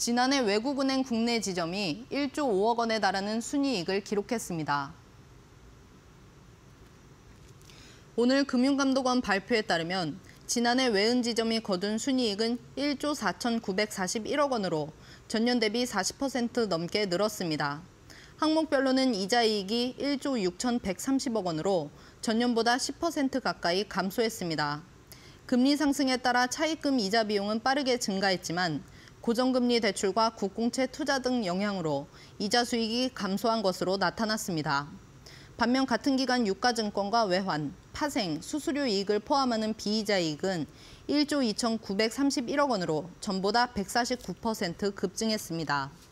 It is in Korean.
지난해 외국은행 국내 지점이 1조 5억 원에 달하는 순이익을 기록했습니다. 오늘 금융감독원 발표에 따르면 지난해 외은 지점이 거둔 순이익은 1조 4,941억 원으로 전년 대비 40% 넘게 늘었습니다. 항목별로는 이자이익이 1조 6,130억 원으로 전년보다 10% 가까이 감소했습니다. 금리 상승에 따라 차입금 이자 비용은 빠르게 증가했지만 고정금리 대출과 국공채 투자 등 영향으로 이자 수익이 감소한 것으로 나타났습니다. 반면 같은 기간 유가증권과 외환, 파생, 수수료 이익을 포함하는 비이자 이익은 1조 2,931억 원으로 전보다 149% 급증했습니다.